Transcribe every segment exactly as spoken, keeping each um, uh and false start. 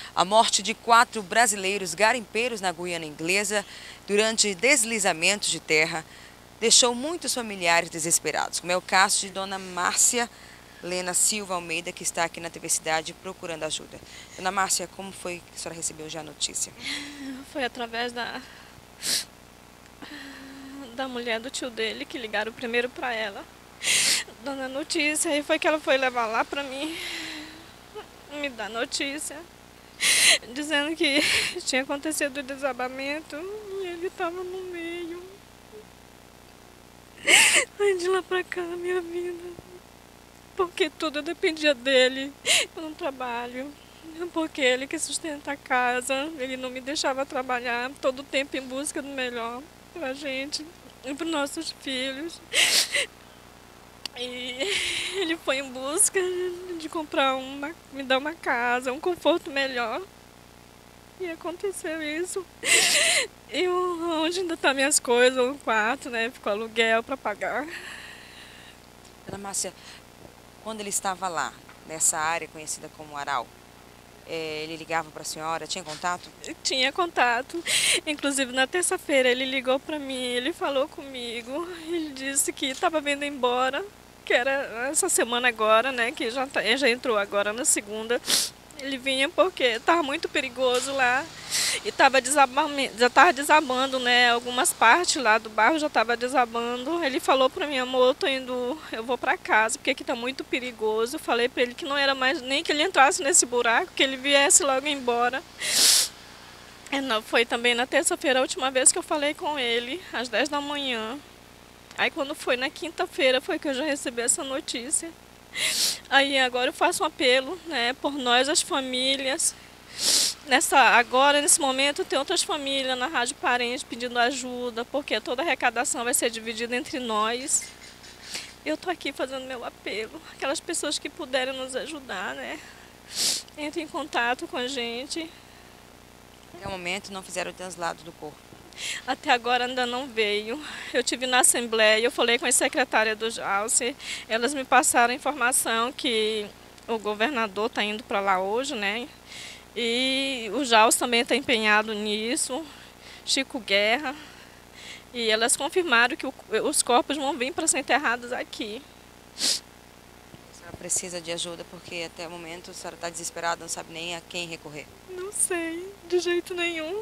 A morte de quatro brasileiros garimpeiros na Guiana Inglesa durante deslizamentos de terra deixou muitos familiares desesperados, como é o caso de Dona Márcia Lena Silva Almeida, que está aqui na T V Cidade procurando ajuda. Dona Márcia, como foi que a senhora recebeu já a notícia? Foi através da, da mulher do tio dele que ligaram primeiro para ela, dando a notícia, e foi que ela foi levar lá para mim, me dar notícia, dizendo que tinha acontecido o desabamento e ele estava no meio. Aí de lá para cá, minha vida, porque tudo dependia dele. Eu não trabalho, porque ele que sustenta a casa, ele não me deixava trabalhar todo o tempo em busca do melhor pra gente e para os nossos filhos. E ele foi em busca de comprar uma, me dar uma casa, um conforto melhor. E aconteceu isso. E onde ainda tá minhas coisas, um quarto, né? Ficou aluguel para pagar. Dona Márcia, quando ele estava lá, nessa área conhecida como Aral, é, ele ligava para a senhora, tinha contato? Tinha contato. Inclusive na terça-feira ele ligou para mim, ele falou comigo, ele disse que estava vindo embora, que era essa semana agora, né? Que já, tá, já entrou agora na segunda. Ele vinha porque estava muito perigoso lá e tava desabando, já estava desabando, né? Algumas partes lá do bairro já estava desabando. Ele falou para mim, amor, eu tô indo, eu vou para casa porque aqui está muito perigoso. Eu falei para ele que não era mais nem que ele entrasse nesse buraco, que ele viesse logo embora. É, não, foi também na terça-feira a última vez que eu falei com ele, às dez da manhã. Aí quando foi na quinta-feira foi que eu já recebi essa notícia. Aí agora eu faço um apelo, né, por nós, as famílias. Nessa, agora, nesse momento, tem outras famílias na Rádio Parente pedindo ajuda, porque toda a arrecadação vai ser dividida entre nós. Eu estou aqui fazendo meu apelo. Aquelas pessoas que puderem nos ajudar, né, entrem em contato com a gente. Até o momento não fizeram o translado do corpo. Até agora ainda não veio. Eu tive na Assembleia, eu falei com a secretária do Jalce, elas me passaram a informação que o governador está indo para lá hoje, né? E o Jalce também está empenhado nisso, Chico Guerra, e elas confirmaram que o, os corpos vão vir para ser enterrados aqui. A senhora precisa de ajuda porque até o momento a senhora está desesperada, não sabe nem a quem recorrer. Não sei, de jeito nenhum.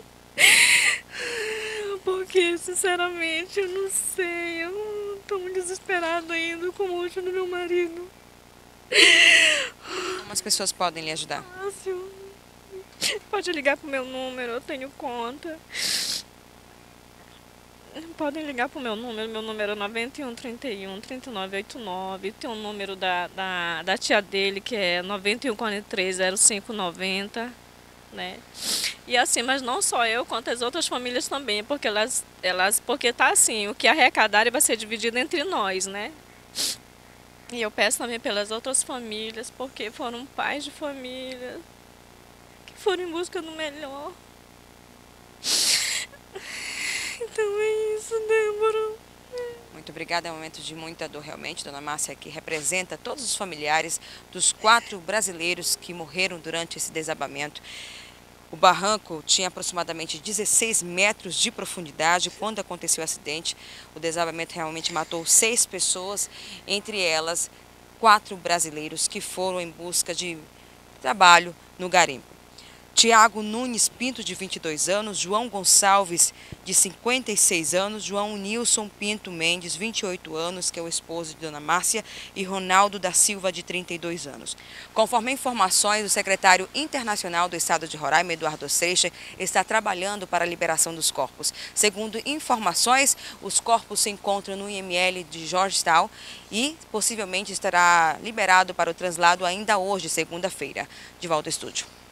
Porque, sinceramente, eu não sei. Eu estou muito desesperada ainda com o último do meu marido. Como as pessoas podem lhe ajudar? Fácil. Pode ligar pro meu número, eu tenho conta. Podem ligar pro meu número, meu número é nove um, trinta e um, trinta e nove, oitenta e nove. Tem o número da, da, da tia dele, que é nove um, quarenta e três, zero cinco noventa, né? E assim, mas não só eu, quanto as outras famílias também, porque elas, elas, porque tá assim, o que arrecadarem vai ser dividido entre nós, né? E eu peço também pelas outras famílias, porque foram pais de família que foram em busca do melhor. Então é isso, Débora. Muito obrigada, é um momento de muita dor realmente, Dona Márcia, que representa todos os familiares dos quatro brasileiros que morreram durante esse desabamento. O barranco tinha aproximadamente dezesseis metros de profundidade quando aconteceu o acidente. O desabamento realmente matou seis pessoas, entre elas quatro brasileiros que foram em busca de trabalho no garimpo. Tiago Nunes Pinto, de vinte e dois anos, João Gonçalves, de cinquenta e seis anos, João Nilson Pinto Mendes, vinte e oito anos, que é o esposo de Dona Márcia, e Ronaldo da Silva, de trinta e dois anos. Conforme informações, o secretário internacional do estado de Roraima, Eduardo Seixas, está trabalhando para a liberação dos corpos. Segundo informações, os corpos se encontram no I M L de Georgetown e possivelmente estará liberado para o translado ainda hoje, segunda-feira. De volta ao estúdio.